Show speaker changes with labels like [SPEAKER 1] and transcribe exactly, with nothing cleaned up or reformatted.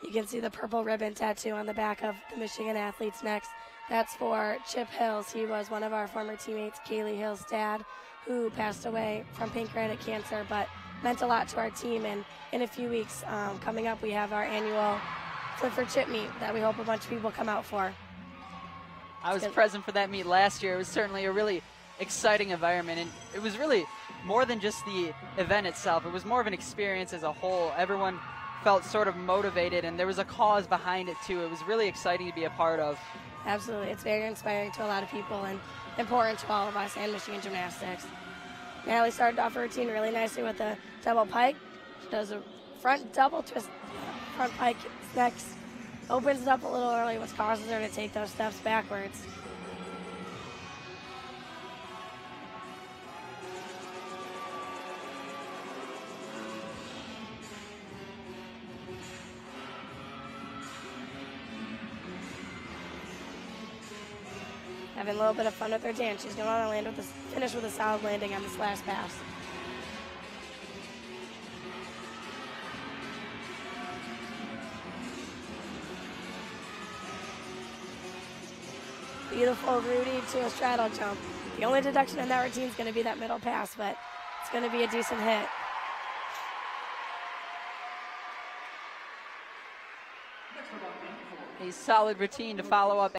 [SPEAKER 1] You can see the purple ribbon tattoo on the back of the Michigan athlete's neck. That's for Chip Hills. He was one of our former teammates, Kaylee Hills' dad, who passed away from pancreatic cancer, but meant a lot to our team. And in a few weeks um, coming up, we have our annual Flip for Chip meet that we hope a bunch of people come out for.
[SPEAKER 2] I was
[SPEAKER 1] Good.
[SPEAKER 2] present for that meet last year. It was certainly a really exciting environment, and it was really more than just the event itself. It was more of an experience as a whole. Everyone felt sort of motivated, and there was a cause behind it too. It was really exciting to be a part of.
[SPEAKER 1] Absolutely. It's very inspiring to a lot of people and important to all of us and Michigan Gymnastics. Natalie started off her routine really nicely with a double pike. She does a front double twist, front pike next, opens it up a little early, which causes her to take those steps backwards. Having a little bit of fun with her dance. She's going to want to land with this, finish with a solid landing on this last pass. Beautiful Rudy to a straddle jump. The only deduction in that routine is going to be that middle pass, but it's going to be a decent hit.
[SPEAKER 2] A solid routine to follow up